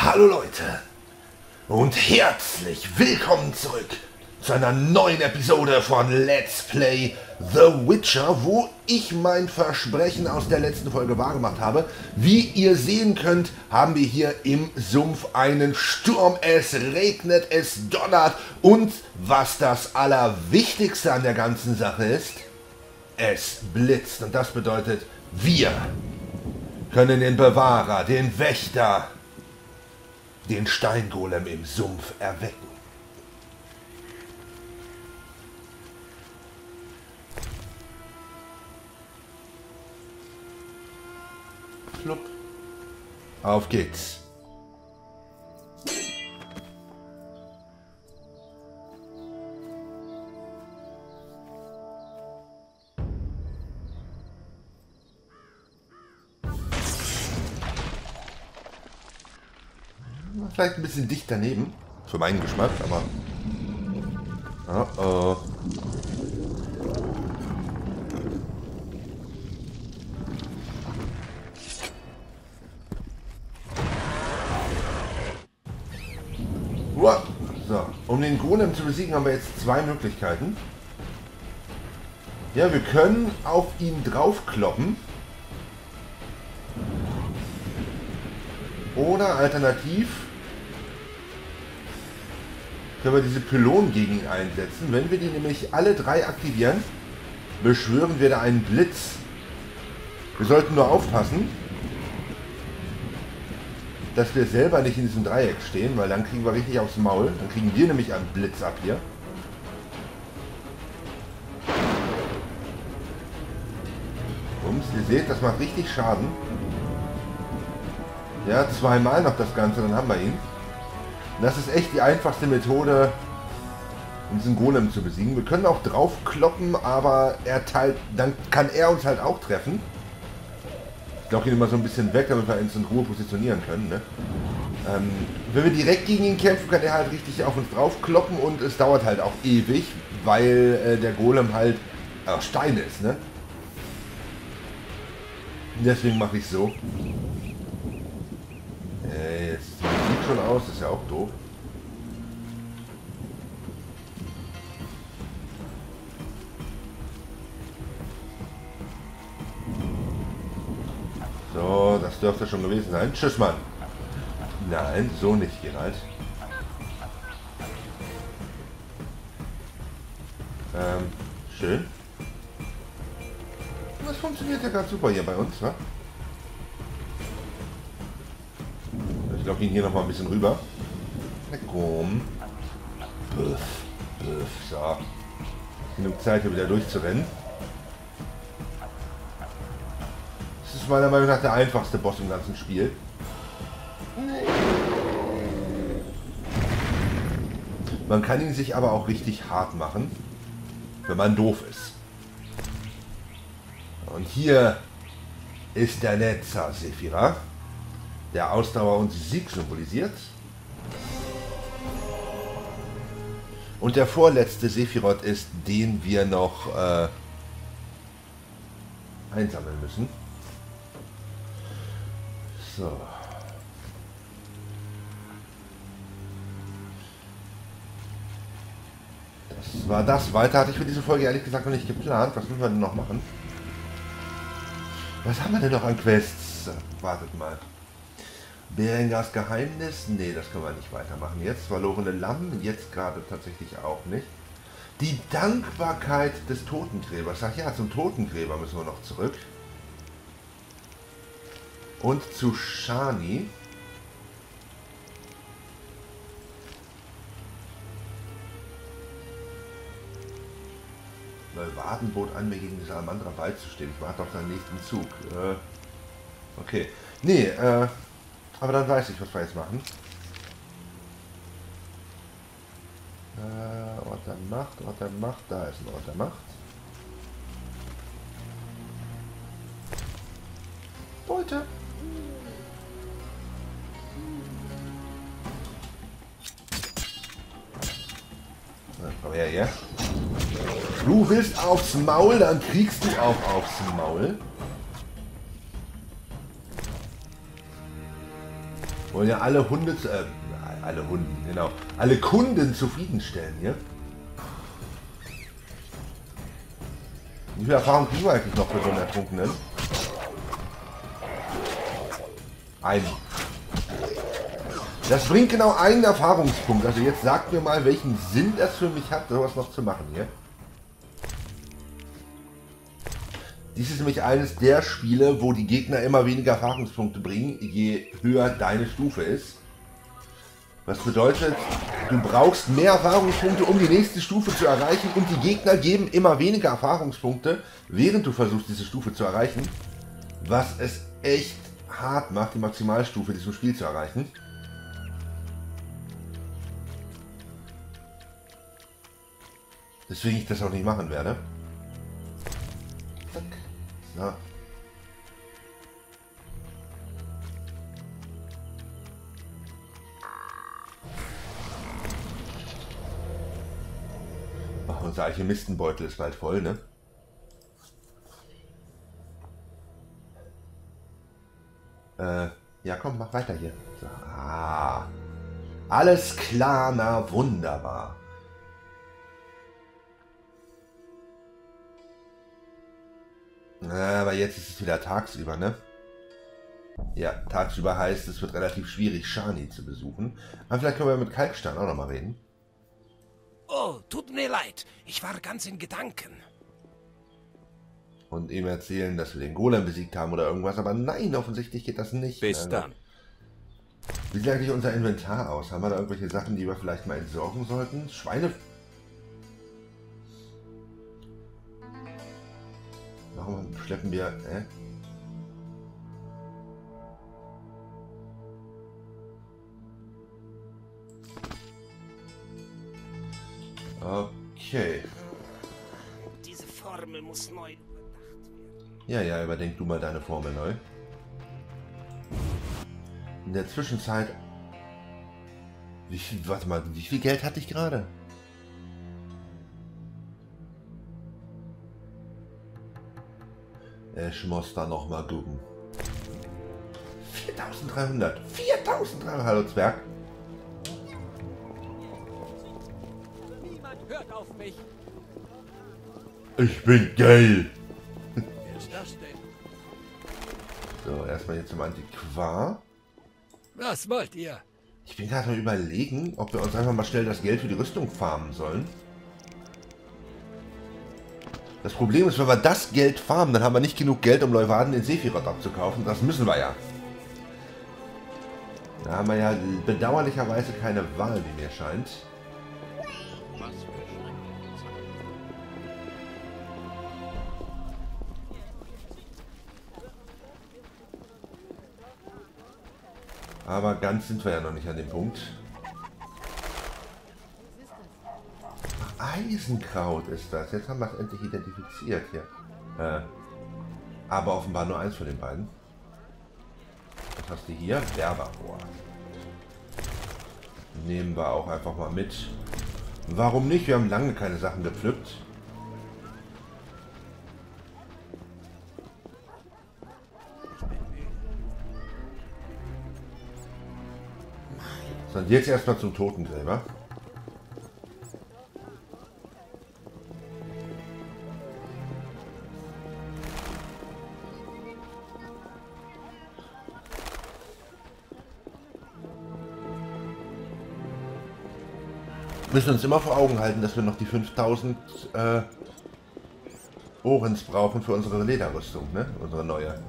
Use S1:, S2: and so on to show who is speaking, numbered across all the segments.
S1: Hallo Leute und herzlich willkommen zurück zu einer neuen Episode von Let's Play The Witcher, wo ich mein Versprechen aus der letzten Folge wahrgemacht habe. Wie ihr sehen könnt, haben wir hier im Sumpf einen Sturm, es regnet, es donnert und was das Allerwichtigste an der ganzen Sache ist, es blitzt und das bedeutet, wir können den Bewahrer, den Wächter, den Steingolem im Sumpf erwecken. Flupp. Auf geht's. Vielleicht ein bisschen dicht daneben, für meinen Geschmack, aber... Oh. So, um den Golem zu besiegen, haben wir jetzt zwei Möglichkeiten. Ja, wir können auf ihn draufkloppen. Oder alternativ können wir diese Pylonen gegen ihn einsetzen. Wenn wir die nämlich alle drei aktivieren, beschwören wir da einen Blitz. Wir sollten nur aufpassen, dass wir selber nicht in diesem Dreieck stehen, weil dann kriegen wir richtig aufs Maul. Dann kriegen wir nämlich einen Blitz ab hier. Bums, ihr seht, das macht richtig Schaden. Ja, zweimal noch das Ganze, dann haben wir ihn. Und das ist echt die einfachste Methode, um diesen Golem zu besiegen. Wir können auch drauf kloppen, aber dann kann er uns halt auch treffen. Ich glaube ihn immer so ein bisschen weg, damit wir uns in Ruhe positionieren können. Ne? Wenn wir direkt gegen ihn kämpfen, kann er halt richtig auf uns drauf kloppen und es dauert halt auch ewig, weil der Golem halt Stein ist. Ne? Deswegen mache ich es so. Jetzt sieht schon aus, ist ja auch doof. So, das dürfte schon gewesen sein. Tschüss, Mann. Nein, so nicht, Geralt. Schön. Das funktioniert ja gerade super hier bei uns, ne? Ich locke ihn hier noch mal ein bisschen rüber. Na komm. Puff, puff, so. Genug Zeit, hier wieder durchzurennen. Das ist meiner Meinung nach der einfachste Boss im ganzen Spiel. Man kann ihn sich aber auch richtig hart machen, wenn man doof ist. Und hier ist der Netzer Sephiroth, der Ausdauer und Sieg symbolisiert. Und der vorletzte Sephiroth ist, den wir noch einsammeln müssen. So. Das war das. Weiter hatte ich für diese Folge ehrlich gesagt noch nicht geplant. Was müssen wir denn noch machen? Was haben wir denn noch an Quests? Wartet mal. Berengars Geheimnis? Nee, das können wir nicht weitermachen. Jetzt verlorene Lamm, jetzt gerade tatsächlich auch nicht. Die Dankbarkeit des Totengräbers. Ach ja, zum Totengräber müssen wir noch zurück. Und zu Shani. Waden bot an, mir gegen die Salamandra beizustehen. Ich warte auf seinen nächsten Zug. Okay. Nee, aber dann weiß ich, was wir jetzt machen. Ort der Macht, da ist ein Ort der Macht. Beute. Komm her, ja. Du willst aufs Maul, dann kriegst du auch aufs Maul. Wollen ja alle Hunde, alle Hunden, genau. Alle Kunden zufriedenstellen hier. Wie viel Erfahrung kriegen wir eigentlich noch für so einen Ertrunkenen? Einen. Das bringt genau einen Erfahrungspunkt. Also jetzt sagt mir mal, welchen Sinn das für mich hat, sowas noch zu machen hier. Dies ist nämlich eines der Spiele, wo die Gegner immer weniger Erfahrungspunkte bringen, je höher deine Stufe ist. Was bedeutet, du brauchst mehr Erfahrungspunkte, um die nächste Stufe zu erreichen, und die Gegner geben immer weniger Erfahrungspunkte, während du versuchst, diese Stufe zu erreichen, was es echt hart macht, die Maximalstufe diesem Spiel zu erreichen. Deswegen ich das auch nicht machen werde. So. Ach, unser Alchemistenbeutel ist bald voll, ne? Ja komm, mach weiter hier. So. Ah. Alles klar, na wunderbar. Aber jetzt ist es wieder tagsüber, ne? Ja, tagsüber heißt, es wird relativ schwierig, Shani zu besuchen. Aber vielleicht können wir mit Kalkstein auch nochmal reden.
S2: Oh, tut mir leid. Ich war ganz in Gedanken.
S1: Und ihm erzählen, dass wir den Golem besiegt haben oder irgendwas. Aber nein, offensichtlich geht das nicht.
S2: Bis dann.
S1: Wie sieht eigentlich unser Inventar aus? Haben wir da irgendwelche Sachen, die wir vielleicht mal entsorgen sollten? Schweine... Warum schleppen wir... Okay.
S2: Diese Formel muss neu überdacht werden.
S1: Ja, überdenk du mal deine Formel neu. In der Zwischenzeit... Warte mal, wie viel Geld hatte ich gerade? Ich muss da noch mal gucken. 4.300. 4.300. Hallo Zwerg.
S2: Niemand hört auf mich.
S1: Ich bin geil.
S2: Wer ist das denn?
S1: So, erstmal hier zum Antiquar.
S2: Was wollt ihr?
S1: Ich bin gerade mal überlegen, ob wir uns einfach mal schnell das Geld für die Rüstung farmen sollen. Das Problem ist, wenn wir das Geld farmen, dann haben wir nicht genug Geld, um Leuwarden in Sephiroth abzukaufen. Das müssen wir ja. Da haben wir ja bedauerlicherweise keine Wahl, wie mir scheint. Aber ganz sind wir ja noch nicht an dem Punkt. Ach, Eisenkraut ist das. Jetzt haben wir es endlich identifiziert hier. Aber offenbar nur eins von den beiden. Was hast du hier? Werberrohr. Nehmen wir auch einfach mal mit. Warum nicht? Wir haben lange keine Sachen gepflückt. So, und jetzt erstmal zum Totengräber. Wir müssen uns immer vor Augen halten, dass wir noch die 5000 Ohrens brauchen für unsere Lederrüstung, ne? Unsere neue.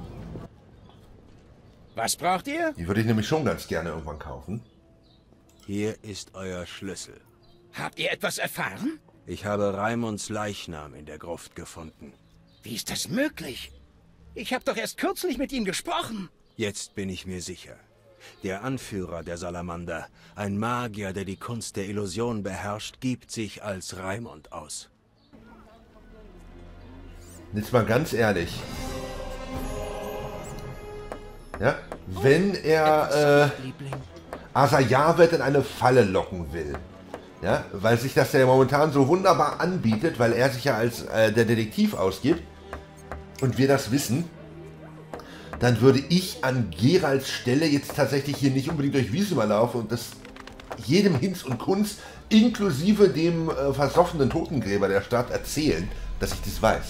S3: Was braucht ihr?
S1: Die würde ich nämlich schon ganz gerne irgendwann kaufen.
S3: Hier ist euer Schlüssel.
S4: Habt ihr etwas erfahren?
S3: Ich habe Raimunds Leichnam in der Gruft gefunden.
S4: Wie ist das möglich? Ich habe doch erst kürzlich mit ihm gesprochen.
S3: Jetzt bin ich mir sicher. Der Anführer der Salamander, ein Magier, der die Kunst der Illusion beherrscht, gibt sich als Raimund aus.
S1: Jetzt mal ganz ehrlich. Ja, wenn er Asayavet in eine Falle locken will, ja, weil sich das ja momentan so wunderbar anbietet, weil er sich ja als der Detektiv ausgibt und wir das wissen, dann würde ich an Geralts Stelle jetzt tatsächlich hier nicht unbedingt durch Wismar laufen und das jedem Hinz und Kunz, inklusive dem versoffenen Totengräber der Stadt, erzählen, dass ich das weiß.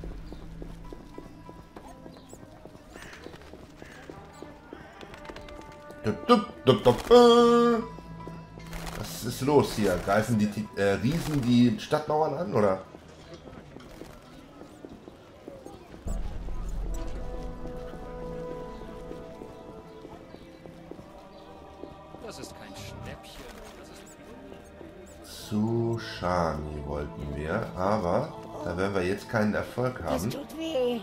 S1: Was ist los hier? Greifen die Riesen die Stadtmauern an, oder?
S2: Das ist kein Schnäppchen. Das ist
S1: Zu Shani wollten wir, aber da werden wir jetzt keinen Erfolg haben.
S5: Es tut weh.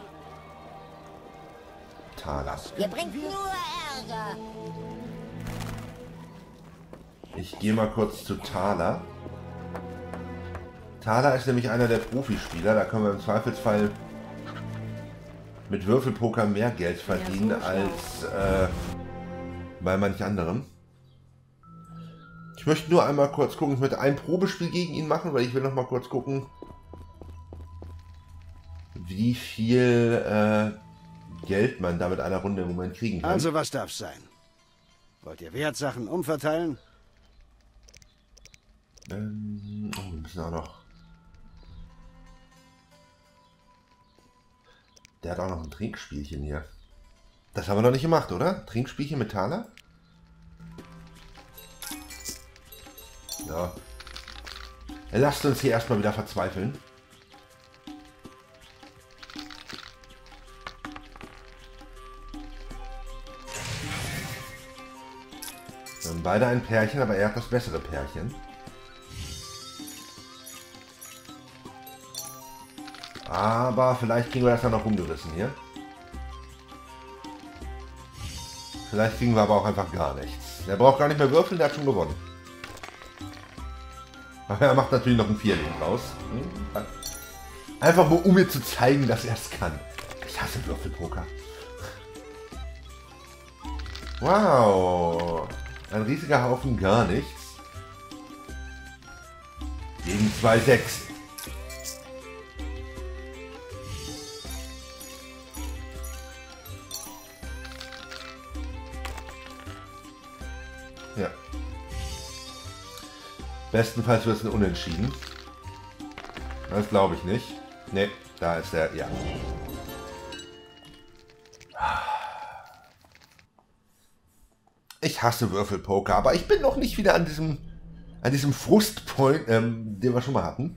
S1: Thaler.
S5: Ihr bringt nur Ärger.
S1: Ich gehe mal kurz zu Thaler. Thaler ist nämlich einer der Profispieler, da können wir im Zweifelsfall mit Würfelpoker mehr Geld verdienen als bei manch anderem. Ich möchte nur einmal kurz gucken, ich möchte ein Probespiel gegen ihn machen, weil ich will noch mal kurz gucken, wie viel Geld man da mit einer Runde im Moment kriegen kann.
S6: Also was darf's sein? Wollt ihr Wertsachen umverteilen?
S1: Oh, wir müssen auch noch... Der hat auch noch ein Trinkspielchen hier. Das haben wir noch nicht gemacht, oder? Trinkspielchen mit Thaler? Ja. Lasst uns hier erstmal wieder verzweifeln. Wir haben beide ein Pärchen, aber er hat das bessere Pärchen. Aber vielleicht kriegen wir das ja noch umgerissen hier. Vielleicht kriegen wir aber auch einfach gar nichts. Der braucht gar nicht mehr würfeln, der hat schon gewonnen. Aber er macht natürlich noch ein Vierleben raus. Einfach nur, um mir zu zeigen, dass er es kann. Ich hasse Würfelpoker. Wow. Ein riesiger Haufen gar nichts. Gegen 2,6. Ja. Bestenfalls wird es ein Unentschieden. Das glaube ich nicht. Ne, da ist der, ja. Ich hasse Würfelpoker, aber ich bin noch nicht wieder an diesem Frustpoint, den wir schon mal hatten.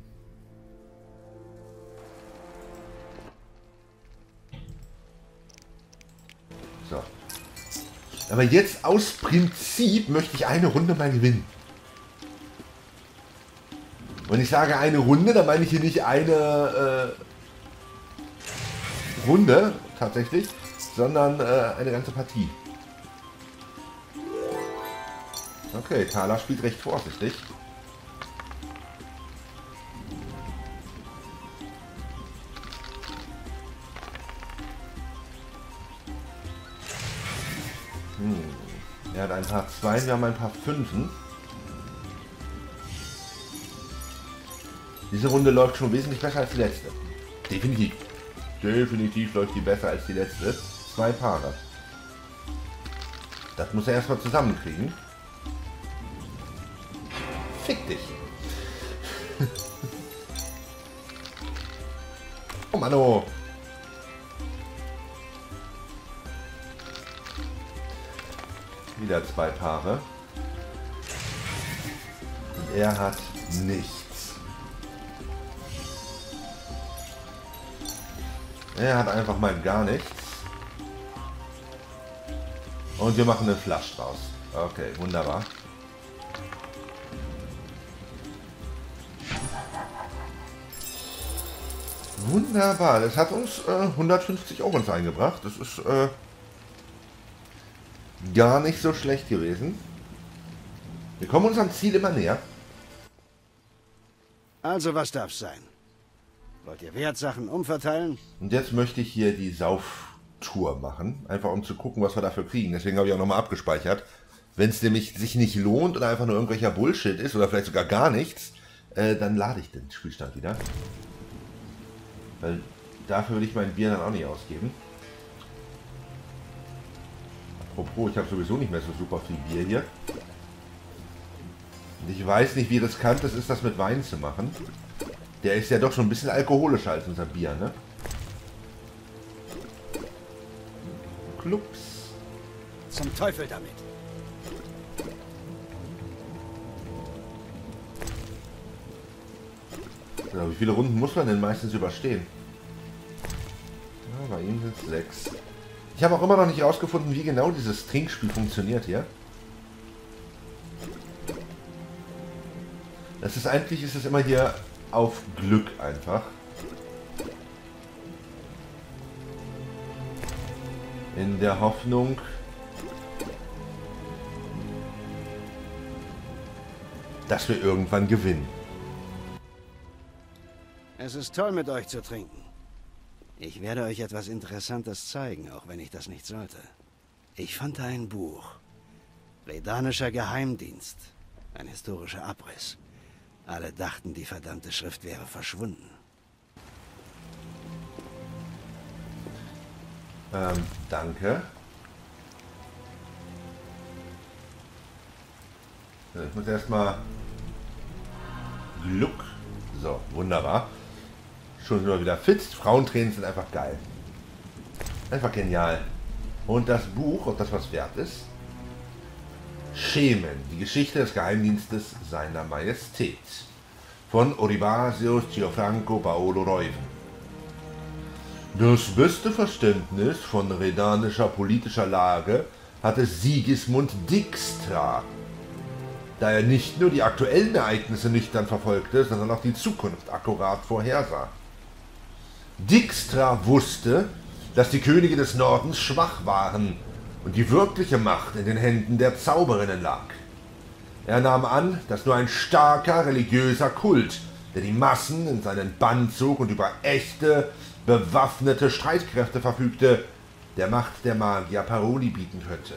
S1: So. Aber jetzt aus Prinzip möchte ich eine Runde mal gewinnen. Wenn ich sage eine Runde, dann meine ich hier nicht eine Runde tatsächlich, sondern eine ganze Partie. Okay, Thaler spielt recht vorsichtig. Er hat ein paar Zweien, wir haben ein paar Fünfen. Diese Runde läuft schon wesentlich besser als die letzte. Definitiv. Definitiv läuft die besser als die letzte. 2 Paare. Das muss er erstmal zusammenkriegen. Fick dich. Oh Mann, oh. Wieder 2 Paare. Und er hat nichts. Er hat einfach mal gar nichts. Und wir machen einen Flush draus. Okay, wunderbar. Wunderbar, das hat uns 150 Euro eingebracht. Das ist gar nicht so schlecht gewesen. Wir kommen unserem Ziel immer näher.
S6: Also was darf's sein? Wollt ihr Wertsachen umverteilen?
S1: Und jetzt möchte ich hier die Sauftour machen. Einfach um zu gucken, was wir dafür kriegen. Deswegen habe ich auch nochmal abgespeichert. Wenn es nämlich sich nicht lohnt oder einfach nur irgendwelcher Bullshit ist oder vielleicht sogar gar nichts, dann lade ich den Spielstand wieder. Weil dafür würde ich mein Bier dann auch nicht ausgeben. Apropos, ich habe sowieso nicht mehr so super viel Bier hier. Und ich weiß nicht, wie riskant es ist, das mit Wein zu machen. Der ist ja doch schon ein bisschen alkoholischer als unser Bier, ne? Klups.
S6: Zum Teufel damit.
S1: So, wie viele Runden muss man denn meistens überstehen? Ja, bei ihm sind es 6. Ich habe auch immer noch nicht herausgefunden, wie genau dieses Trinkspiel funktioniert hier. Eigentlich ist es immer hier auf Glück einfach. In der Hoffnung, dass wir irgendwann gewinnen.
S6: Es ist toll, mit euch zu trinken. Ich werde euch etwas Interessantes zeigen, auch wenn ich das nicht sollte. Ich fand da ein Buch. Redanischer Geheimdienst. Ein historischer Abriss. Alle dachten, die verdammte Schrift wäre verschwunden.
S1: Danke. So, ich muss erstmal Glück. So, wunderbar. Schon wieder fit. Frauentränen sind einfach geil. Einfach genial. Und das Buch, ob das was wert ist? Schemen, die Geschichte des Geheimdienstes seiner Majestät. Von Oribasio Gianfranco Paolo Reuven. Das beste Verständnis von redanischer politischer Lage hatte Sigismund Dijkstra, da er nicht nur die aktuellen Ereignisse nüchtern verfolgte, sondern auch die Zukunft akkurat vorhersah. Dijkstra wusste, dass die Könige des Nordens schwach waren und die wirkliche Macht in den Händen der Zauberinnen lag. Er nahm an, dass nur ein starker religiöser Kult, der die Massen in seinen Bann zog und über echte, bewaffnete Streitkräfte verfügte, der Macht der Magier Paroli bieten könnte.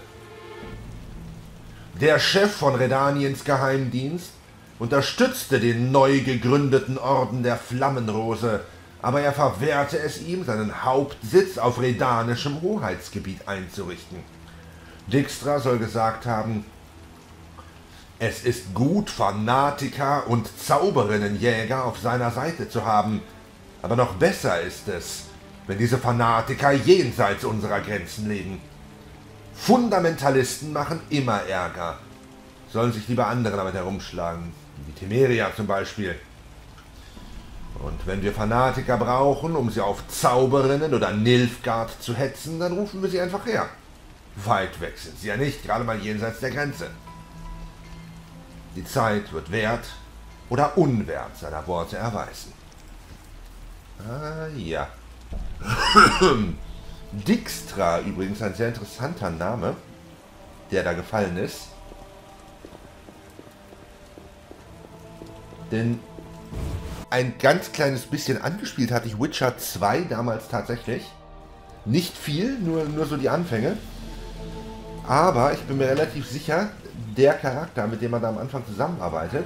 S1: Der Chef von Redaniens Geheimdienst unterstützte den neu gegründeten Orden der Flammenrose, aber er verwehrte es ihm, seinen Hauptsitz auf redanischem Hoheitsgebiet einzurichten. Dijkstra soll gesagt haben: Es ist gut, Fanatiker und Zauberinnenjäger auf seiner Seite zu haben, aber noch besser ist es, wenn diese Fanatiker jenseits unserer Grenzen leben. Fundamentalisten machen immer Ärger, sollen sich lieber andere damit herumschlagen, wie Temeria zum Beispiel. Und wenn wir Fanatiker brauchen, um sie auf Zauberinnen oder Nilfgaard zu hetzen, dann rufen wir sie einfach her. Weit weg sind sie ja nicht, gerade mal jenseits der Grenze. Die Zeit wird wert oder unwert seiner Worte erweisen. Ah ja. Dijkstra übrigens ein sehr interessanter Name, der da gefallen ist. Denn ein ganz kleines bisschen angespielt hatte ich Witcher 2 damals tatsächlich. Nicht viel, nur so die Anfänge. Aber ich bin mir relativ sicher, der Charakter, mit dem man da am Anfang zusammenarbeitet,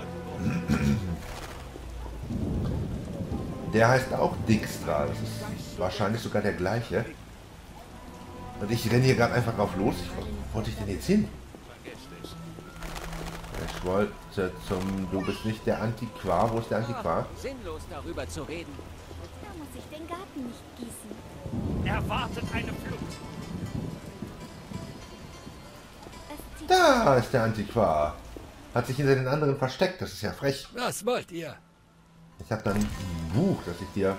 S1: der heißt auch Dijkstra. Das ist wahrscheinlich sogar der gleiche. Und ich renne hier gerade einfach drauf los. Wo wollte ich denn jetzt hin? Ich wollte zum... Du bist nicht der Antiquar. Wo ist der Antiquar?
S7: Sinnlos darüber zu reden.
S5: Da muss ich den Garten nicht gießen.
S2: Erwartet eine Flut.
S5: Es zieht
S1: Da ist der Antiquar. Hat sich hinter den anderen versteckt. Das ist ja frech.
S4: Was wollt ihr?
S1: Ich habe dann ein Buch, das ich dir...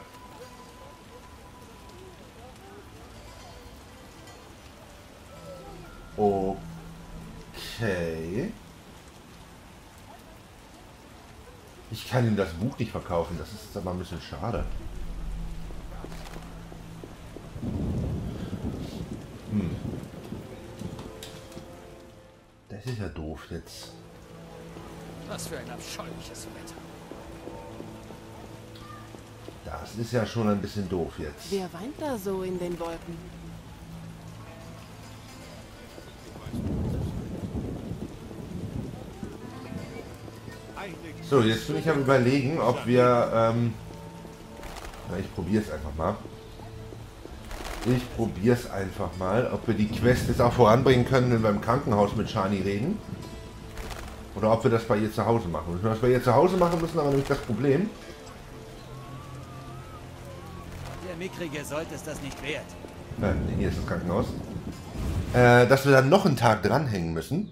S1: Okay. Ich kann ihm das Buch nicht verkaufen. Das ist aber ein bisschen schade. Das ist ja doof jetzt.
S4: Was für ein abscheuliches Wetter.
S1: Das ist ja schon ein bisschen doof jetzt.
S8: Wer weint da so in den Wolken?
S1: So, jetzt bin ich am Überlegen, ob wir... na, ich probiere es einfach mal. Ich probiere es einfach mal, ob wir die Quest jetzt auch voranbringen können, wenn wir im Krankenhaus mit Shani reden. Oder ob wir das bei ihr zu Hause machen. Wenn wir das bei ihr zu Hause machen müssen, aber nämlich das Problem.
S7: Der Mickrige sollte es das nicht wert.
S1: Hier ist das Krankenhaus. Dass wir dann noch einen Tag dranhängen müssen.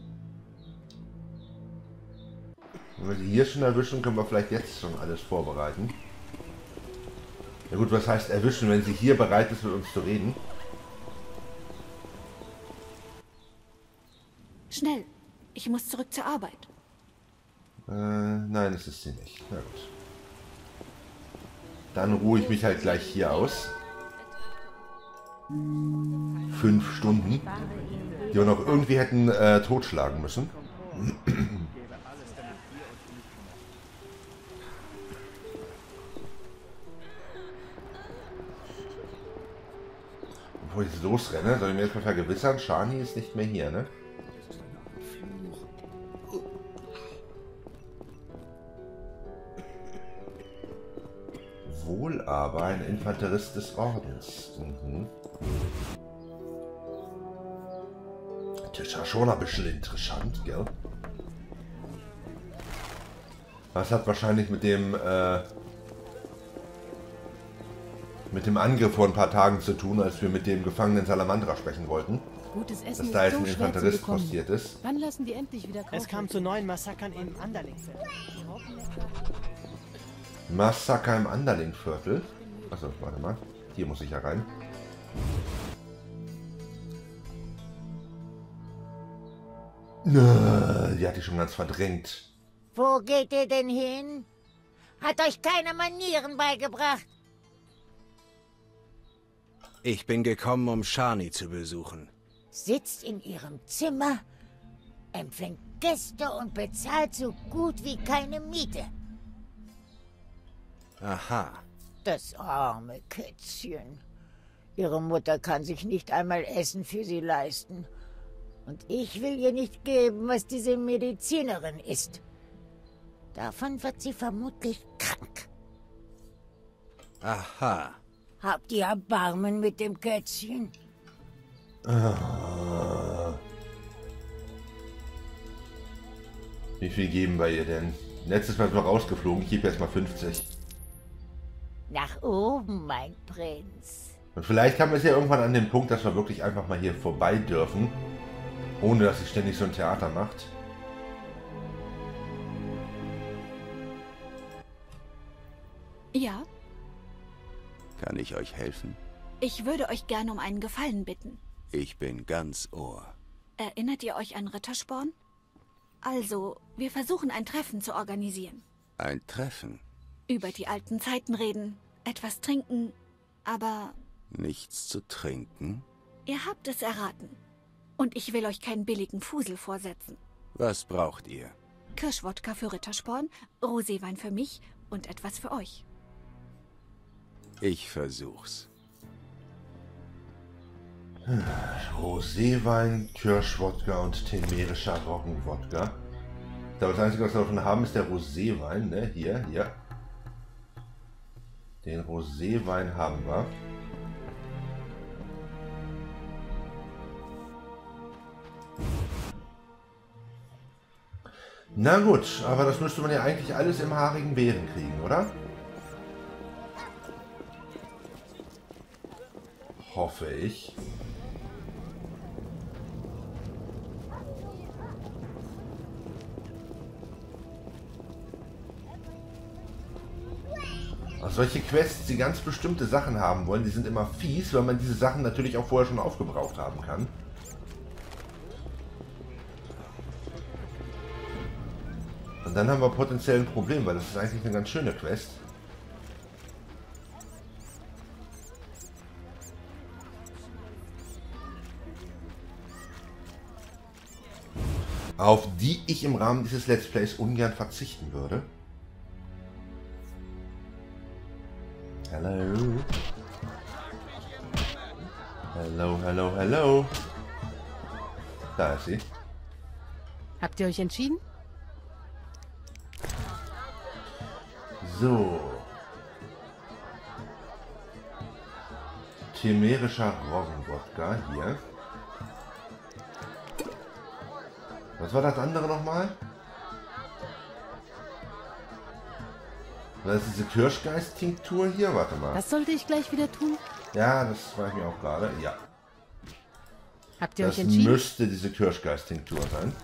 S1: Wenn wir sie hier schon erwischen, können wir vielleicht jetzt schon alles vorbereiten. Ja gut, was heißt erwischen, wenn sie hier bereit ist, mit uns zu reden?
S5: Schnell. Ich muss zurück zur Arbeit.
S1: Nein, das ist sie nicht. Na gut. Dann ruhe ich mich halt gleich hier aus. 5 Stunden. Die wir noch irgendwie hätten totschlagen müssen. Bevor ich jetzt losrenne, soll ich mir jetzt mal vergewissern, Shani ist nicht mehr hier, ne? Wohl aber ein Infanterist des Ordens. Mhm. Das ist ja schon ein bisschen interessant, gell? Das hat wahrscheinlich mit dem Angriff vor ein paar Tagen zu tun, als wir mit dem Gefangenen Salamandra sprechen wollten.
S8: Gutes Essen
S1: Dass da jetzt
S8: ist
S1: ein
S8: so schwer zu
S1: Infanterist
S8: bekommen.
S1: passiert ist.
S8: Wann lassen die endlich wieder kaufen?
S4: Es kam zu neuen Massakern im Anderlingviertel.
S1: Massaker im Anderlingviertel. Achso, warte mal. Hier muss ich ja rein. Die hatte ich schon ganz verdrängt.
S9: Wo geht ihr denn hin? Hat euch keine Manieren beigebracht?
S3: Ich bin gekommen, um Shani zu besuchen.
S9: Sitzt in ihrem Zimmer, empfängt Gäste und bezahlt so gut wie keine Miete.
S3: Aha.
S9: Das arme Kätzchen. Ihre Mutter kann sich nicht einmal Essen für sie leisten. Und ich will ihr nicht geben, was diese Medizinerin ist. Davon wird sie vermutlich krank.
S3: Aha.
S9: Habt ihr Erbarmen mit dem Kätzchen?
S1: Wie viel geben wir ihr denn? Letztes Mal sind wir rausgeflogen. Ich gebe jetzt mal 50.
S9: Nach oben, mein Prinz.
S1: Und vielleicht haben wir es ja irgendwann an den Punkt, dass wir wirklich einfach mal hier vorbei dürfen. Ohne, dass sie ständig so ein Theater macht.
S5: Ja,
S3: Kann ich euch helfen?
S5: ich würde euch gerne um einen Gefallen bitten.
S3: Ich bin ganz Ohr.
S5: Erinnert ihr euch an Rittersporn? Also, wir versuchen ein Treffen zu organisieren.
S3: Ein Treffen?
S5: Über die alten Zeiten reden, etwas trinken, aber
S3: Nichts zu trinken?
S5: ihr habt es erraten. Und ich will euch keinen billigen Fusel vorsetzen.
S3: Was braucht ihr?
S5: Kirschwodka für Rittersporn, Roséwein für mich und etwas für euch.
S3: Ich versuch's.
S1: Roséwein, Kirschwodka und temerischer Roggenwodka. Ich glaube, das Einzige, was wir davon haben, ist der Roséwein, ne? Hier. Den Roséwein haben wir. Na gut, aber das müsste man ja eigentlich alles im haarigen Bären kriegen, oder? Hoffe ich. Also solche Quests, die ganz bestimmte Sachen haben wollen, die sind immer fies, weil man diese Sachen natürlich auch vorher schon aufgebraucht haben kann. Und dann haben wir potenziell ein Problem, weil das ist eigentlich eine ganz schöne Quest. Auf die ich im Rahmen dieses Let's Plays ungern verzichten würde. Hello. Hello. Da ist sie.
S8: Habt ihr euch entschieden?
S1: So. Chimärischer Rosenwodka hier. Was war das andere nochmal? Was ist diese Kirschgeist-Tinktur hier? Warte mal.
S8: Was sollte ich gleich wieder tun?
S1: Ja, das war ich mir auch gerade. Ja.
S8: Habt ihr
S1: Das
S8: euch entschieden?
S1: müsste diese Kirschgeist-Tinktur sein.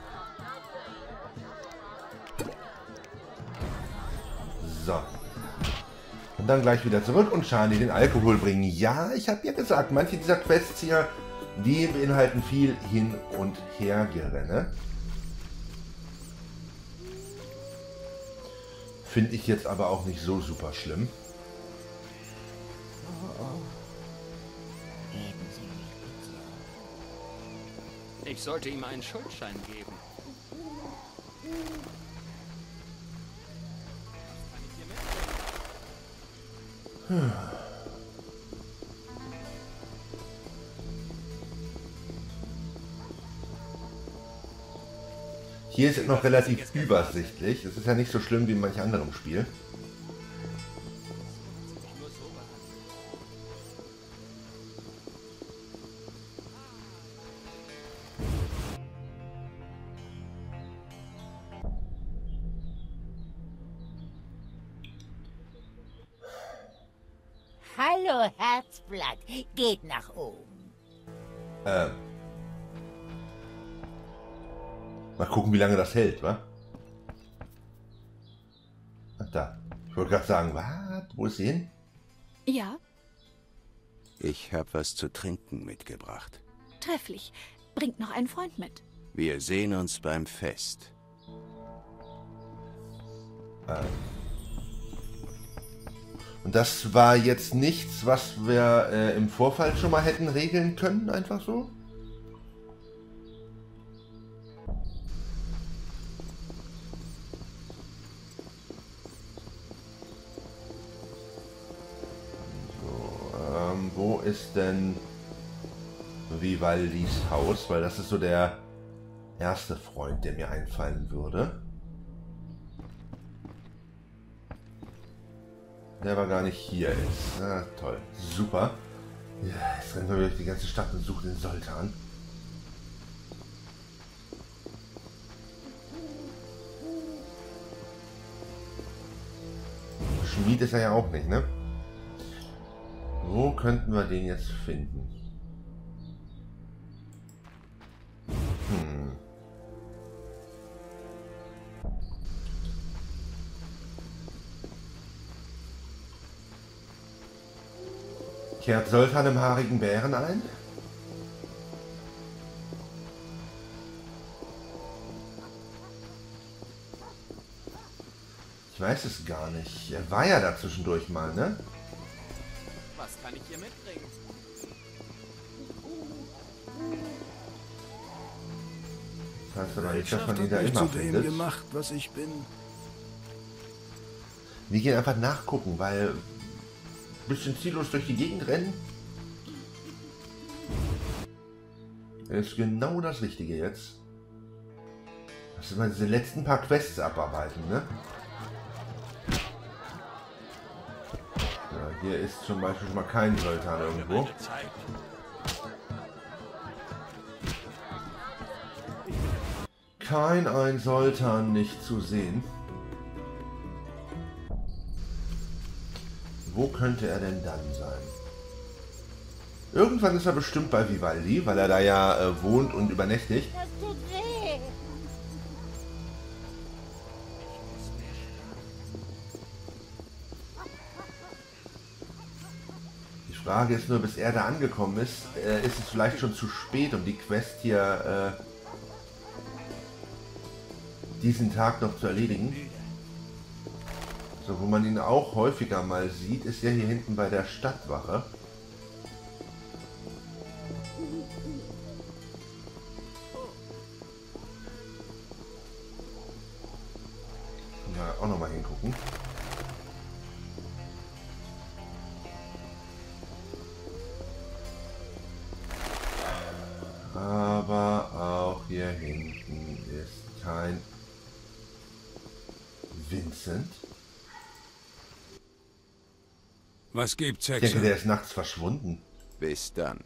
S1: So. Und dann gleich wieder zurück und Charlie den Alkohol bringen. Ja, ich habe ja gesagt, manche dieser Quests hier, die beinhalten viel Hin- und Hergerenne. Finde ich jetzt aber auch nicht so super schlimm.
S7: Ich sollte ihm einen Schuldschein geben.
S1: Hier ist es noch relativ übersichtlich. Es ist ja nicht so schlimm wie in manch anderem Spiel.
S9: Hallo, Herzblatt. Geht nach oben.
S1: Mal gucken, wie lange das hält, wa? Ach, da. Ich wollte gerade sagen, was? Wo ist sie hin?
S5: Ja,
S3: Ich habe was zu trinken mitgebracht.
S5: trefflich. Bringt noch einen Freund mit.
S3: Wir sehen uns beim Fest.
S1: Und das war jetzt nichts, was wir im Vorfall schon mal hätten regeln können, einfach so? So, wo ist denn Vivaldis Haus? Weil das ist so der erste Freund, der mir einfallen würde. Der aber gar nicht hier ist. Ah, toll. Super. Ja, jetzt rennen wir durch die ganze Stadt und suchen den Sultan. Schmied ist er ja auch nicht, ne? Wo könnten wir den jetzt finden? Kehrt Sultan im haarigen Bären ein? Ich weiß es gar nicht. Er war ja da zwischendurch mal, ne?
S7: Was kann ich hier mitbringen?
S1: Das heißt aber nicht, dass man ihn da immer findet.
S10: gemacht, was ich bin.
S1: Wir gehen einfach nachgucken, weil ein bisschen ziellos durch die Gegend rennen ist genau das Richtige jetzt. Das sind mal diese letzten paar Quests abarbeiten, ne? Ja, hier ist zum Beispiel schon mal kein Sultan irgendwo. Ein Sultan nicht zu sehen. Wo könnte er denn dann sein? Irgendwann ist er bestimmt bei Vivaldi, weil er da ja wohnt und übernächtigt.
S9: Das tut weh.
S1: Die Frage ist nur, bis er da angekommen ist es vielleicht schon zu spät, um die Quest hier diesen Tag noch zu erledigen. So, wo man ihn auch häufiger mal sieht, ist ja hier hinten bei der Stadtwache. Mal auch noch mal hingucken. Aber auch hier hinten ist kein Vincent.
S10: Was gibt's,
S1: Ich denke,
S10: Hexer?
S1: der ist nachts verschwunden.
S3: Bis dann.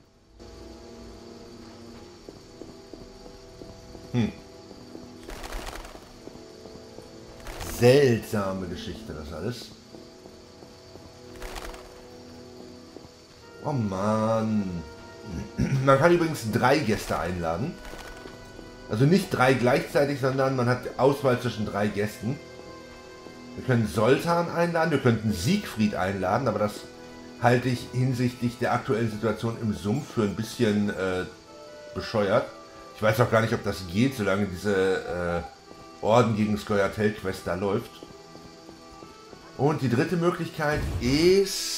S1: Seltsame Geschichte, das alles. Oh Mann. Man kann übrigens 3 Gäste einladen. Also nicht 3 gleichzeitig, sondern man hat Auswahl zwischen 3 Gästen. Wir können Zoltan einladen, wir könnten Siegfried einladen, aber das halte ich hinsichtlich der aktuellen Situation im Sumpf für ein bisschen bescheuert. Ich weiß auch gar nicht, ob das geht, solange diese Orden gegen Scoia'tael-Quest da läuft. Und die dritte Möglichkeit ist...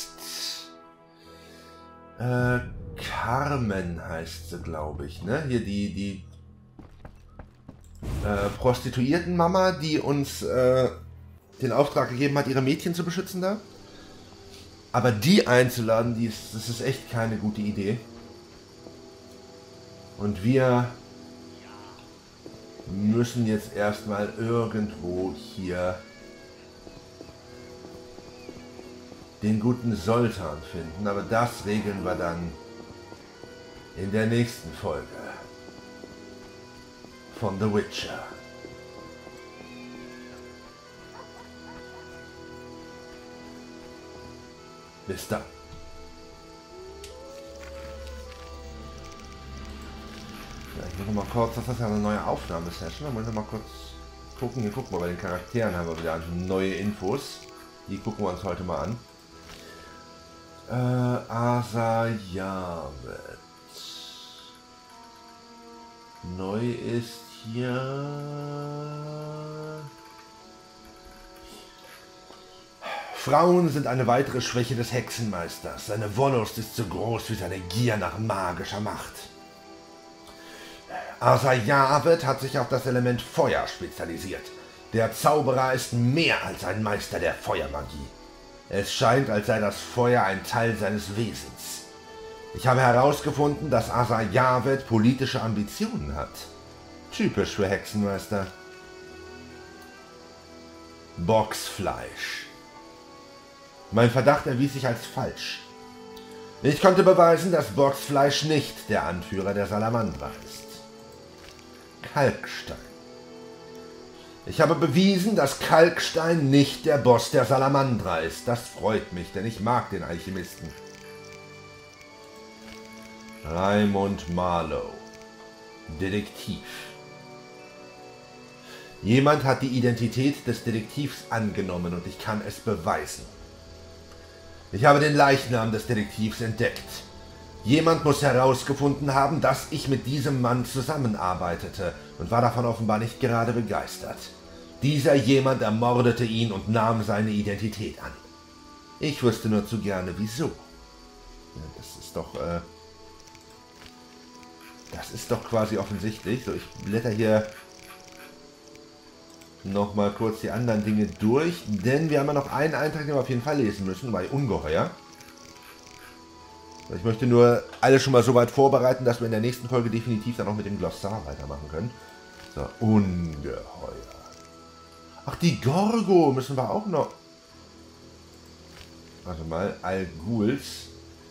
S1: Carmen heißt sie, glaube ich, ne? Hier die Prostituiertenmama, die uns den Auftrag gegeben hat, ihre Mädchen zu beschützen da. Aber die einzuladen, das ist echt keine gute Idee. Und wir müssen jetzt erstmal irgendwo hier den guten Zoltan finden, aber das regeln wir dann in der nächsten Folge von The Witcher. Bis dann. Ja, ich mache mal kurz, das ist ja eine neue Aufnahmesession, da muss ich mal kurz gucken. Hier gucken wir bei den Charakteren, haben wir wieder neue Infos. Die gucken wir uns heute mal an. Asa Yavet. Neu ist hier... Frauen sind eine weitere Schwäche des Hexenmeisters. Seine Wollust ist so groß wie seine Gier nach magischer Macht. Asa Yavet hat sich auf das Element Feuer spezialisiert. Der Zauberer ist mehr als ein Meister der Feuermagie. Es scheint, als sei das Feuer ein Teil seines Wesens. Ich habe herausgefunden, dass Asa Yavet politische Ambitionen hat. Typisch für Hexenmeister. Boxfleisch. Mein Verdacht erwies sich als falsch. Ich konnte beweisen, dass Boxfleisch nicht der Anführer der Salamandra ist. Kalkstein. Ich habe bewiesen, dass Kalkstein nicht der Boss der Salamandra ist. Das freut mich, denn ich mag den Alchemisten. Raymond Marlowe. Detektiv. Jemand hat die Identität des Detektivs angenommen und ich kann es beweisen. Ich habe den Leichnam des Detektivs entdeckt. Jemand muss herausgefunden haben, dass ich mit diesem Mann zusammenarbeitete und war davon offenbar nicht gerade begeistert. Dieser jemand ermordete ihn und nahm seine Identität an. Ich wüsste nur zu gerne, wieso. Ja, das ist doch quasi offensichtlich. So, ich blätter hier nochmal kurz die anderen Dinge durch, denn wir haben ja noch einen Eintrag, den wir auf jeden Fall lesen müssen, bei Ungeheuer. Ich möchte nur alles schon mal so weit vorbereiten, dass wir in der nächsten Folge definitiv dann auch mit dem Glossar weitermachen können. So, Ungeheuer. Ach, die Gorgo müssen wir auch noch... Warte mal, Alguls.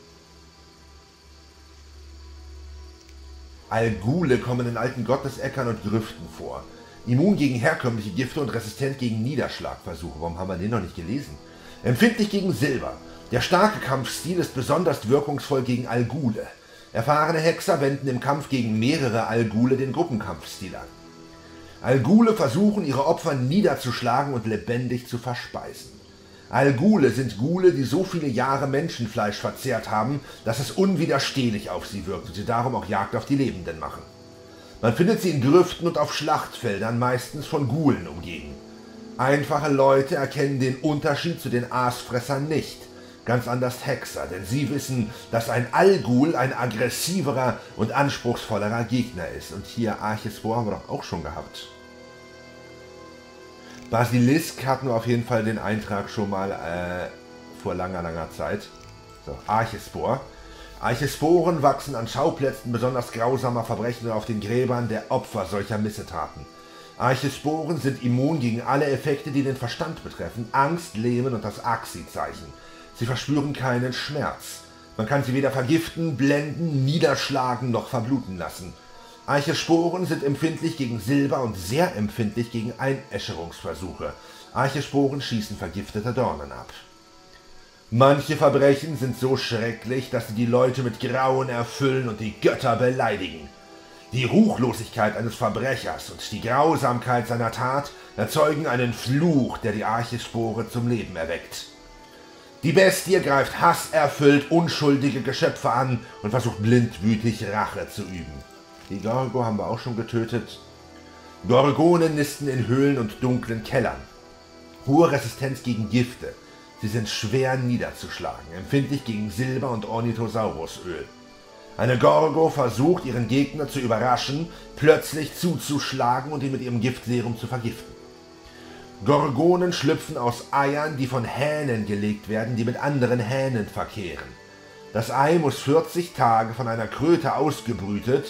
S1: Algule kommen in alten Gottesäckern und Grüften vor. Immun gegen herkömmliche Gifte und resistent gegen Niederschlagversuche. Warum haben wir den noch nicht gelesen? Empfindlich gegen Silber. Der starke Kampfstil ist besonders wirkungsvoll gegen Algule. Erfahrene Hexer wenden im Kampf gegen mehrere Algule den Gruppenkampfstil an. Algule versuchen, ihre Opfer niederzuschlagen und lebendig zu verspeisen. Algule sind Ghule, die so viele Jahre Menschenfleisch verzehrt haben, dass es unwiderstehlich auf sie wirkt und sie darum auch Jagd auf die Lebenden machen. Man findet sie in Grüften und auf Schlachtfeldern, meistens von Ghulen umgeben. Einfache Leute erkennen den Unterschied zu den Aasfressern nicht. Ganz anders Hexer, denn sie wissen, dass ein Algul ein aggressiverer und anspruchsvollerer Gegner ist. Und hier Archespor haben wir doch auch schon gehabt. Basilisk hatten wir auf jeden Fall den Eintrag schon mal vor langer Zeit. So, Archespor. Archesporen wachsen an Schauplätzen besonders grausamer Verbrechen und auf den Gräbern der Opfer solcher Missetaten. Archesporen sind immun gegen alle Effekte, die den Verstand betreffen, Angst, Lähmen und das Axi-Zeichen. Sie verspüren keinen Schmerz. Man kann sie weder vergiften, blenden, niederschlagen noch verbluten lassen. Archesporen sind empfindlich gegen Silber und sehr empfindlich gegen Einäscherungsversuche. Archesporen schießen vergiftete Dornen ab. Manche Verbrechen sind so schrecklich, dass sie die Leute mit Grauen erfüllen und die Götter beleidigen. Die Ruchlosigkeit eines Verbrechers und die Grausamkeit seiner Tat erzeugen einen Fluch, der die Archespore zum Leben erweckt. Die Bestie greift hasserfüllt unschuldige Geschöpfe an und versucht blindwütig Rache zu üben. Die Gorgo haben wir auch schon getötet. Gorgonen nisten in Höhlen und dunklen Kellern. Hohe Resistenz gegen Gifte. Sie sind schwer niederzuschlagen, empfindlich gegen Silber und Ornithosaurusöl. Eine Gorgo versucht, ihren Gegner zu überraschen, plötzlich zuzuschlagen und ihn mit ihrem Giftserum zu vergiften. Gorgonen schlüpfen aus Eiern, die von Hähnen gelegt werden, die mit anderen Hähnen verkehren. Das Ei muss 40 Tage von einer Kröte ausgebrütet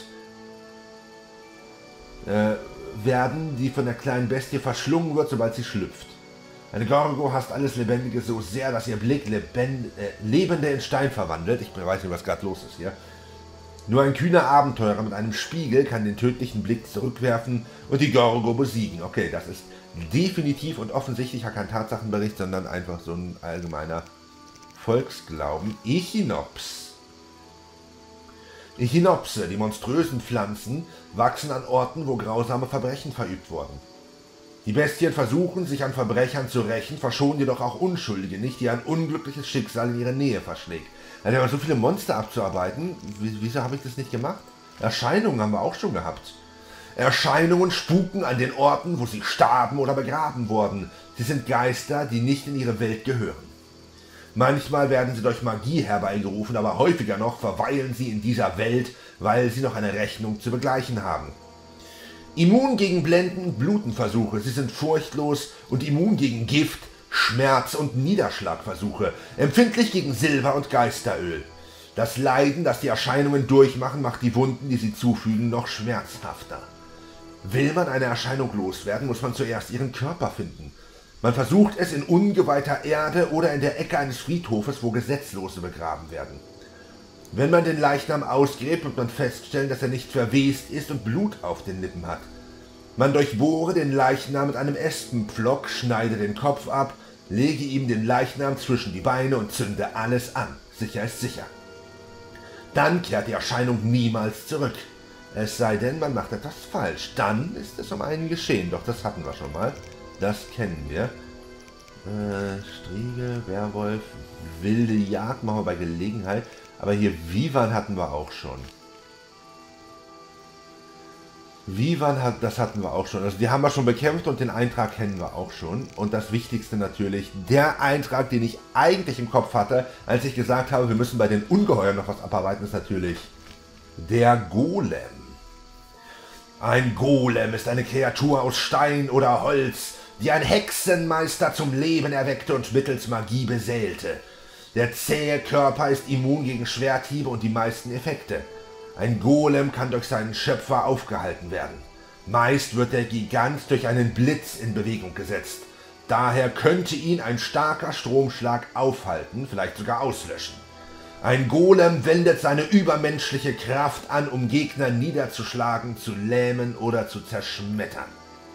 S1: werden, die von der kleinen Bestie verschlungen wird, sobald sie schlüpft. Eine Gorgo hasst alles Lebendige so sehr, dass ihr Blick Lebende in Stein verwandelt. Ich weiß nicht, was gerade los ist hier. Nur ein kühner Abenteurer mit einem Spiegel kann den tödlichen Blick zurückwerfen und die Gorgo besiegen. Okay, das ist definitiv und offensichtlich kein Tatsachenbericht, sondern einfach so ein allgemeiner Volksglauben. Echinops. Echinopse, die monströsen Pflanzen, wachsen an Orten, wo grausame Verbrechen verübt wurden. Die Bestien versuchen, sich an Verbrechern zu rächen, verschonen jedoch auch Unschuldige nicht, die ein unglückliches Schicksal in ihre Nähe verschlägt. Also, wir haben so viele Monster abzuarbeiten, wieso habe ich das nicht gemacht? Erscheinungen haben wir auch schon gehabt. Erscheinungen spuken an den Orten, wo sie starben oder begraben wurden. Sie sind Geister, die nicht in ihre Welt gehören. Manchmal werden sie durch Magie herbeigerufen, aber häufiger noch verweilen sie in dieser Welt, weil sie noch eine Rechnung zu begleichen haben. Immun gegen Blenden und Blutenversuche, sie sind furchtlos und immun gegen Gift, Schmerz und Niederschlagversuche, empfindlich gegen Silber und Geisteröl. Das Leiden, das die Erscheinungen durchmachen, macht die Wunden, die sie zufügen, noch schmerzhafter. Will man eine Erscheinung loswerden, muss man zuerst ihren Körper finden. Man versucht es in ungeweihter Erde oder in der Ecke eines Friedhofes, wo Gesetzlose begraben werden. Wenn man den Leichnam ausgräbt, wird man feststellen, dass er nicht verwest ist und Blut auf den Lippen hat. Man durchbohre den Leichnam mit einem Espenpflock, schneide den Kopf ab, lege ihm den Leichnam zwischen die Beine und zünde alles an. Sicher ist sicher. Dann kehrt die Erscheinung niemals zurück. Es sei denn, man macht etwas falsch. Dann ist es um einen geschehen. Doch das hatten wir schon mal. Das kennen wir. Striegel, Werwolf, wilde Jagd machen wir bei Gelegenheit. Aber hier Vivan hatten wir auch schon. Das hatten wir auch schon. Also die haben wir schon bekämpft und den Eintrag kennen wir auch schon. Und das Wichtigste natürlich, der Eintrag, den ich eigentlich im Kopf hatte, als ich gesagt habe, wir müssen bei den Ungeheuern noch was abarbeiten, ist natürlich der Golem. Ein Golem ist eine Kreatur aus Stein oder Holz, die ein Hexenmeister zum Leben erweckte und mittels Magie beseelte. Der zähe Körper ist immun gegen Schwerthiebe und die meisten Effekte. Ein Golem kann durch seinen Schöpfer aufgehalten werden. Meist wird der Gigant durch einen Blitz in Bewegung gesetzt. Daher könnte ihn ein starker Stromschlag aufhalten, vielleicht sogar auslöschen. Ein Golem wendet seine übermenschliche Kraft an, um Gegner niederzuschlagen, zu lähmen oder zu zerschmettern.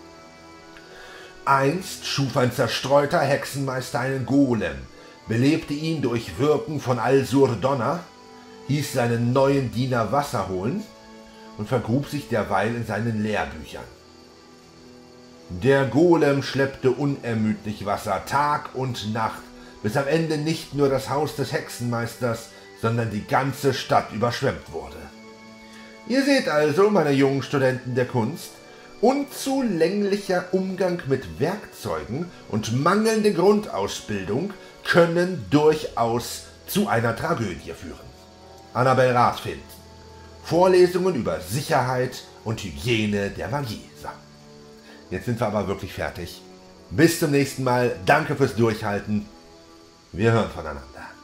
S1: Einst schuf ein zerstreuter Hexenmeister einen Golem, belebte ihn durch Wirken von Al-Sur Donner, hieß seinen neuen Diener Wasser holen und vergrub sich derweil in seinen Lehrbüchern. Der Golem schleppte unermüdlich Wasser Tag und Nacht, bis am Ende nicht nur das Haus des Hexenmeisters, sondern die ganze Stadt überschwemmt wurde. Ihr seht also, meine jungen Studenten der Kunst, unzulänglicher Umgang mit Werkzeugen und mangelnde Grundausbildung können durchaus zu einer Tragödie führen. Annabel Rathfind. Vorlesungen über Sicherheit und Hygiene der Magie. So. Jetzt sind wir aber wirklich fertig. Bis zum nächsten Mal. Danke fürs Durchhalten. Wir hören voneinander.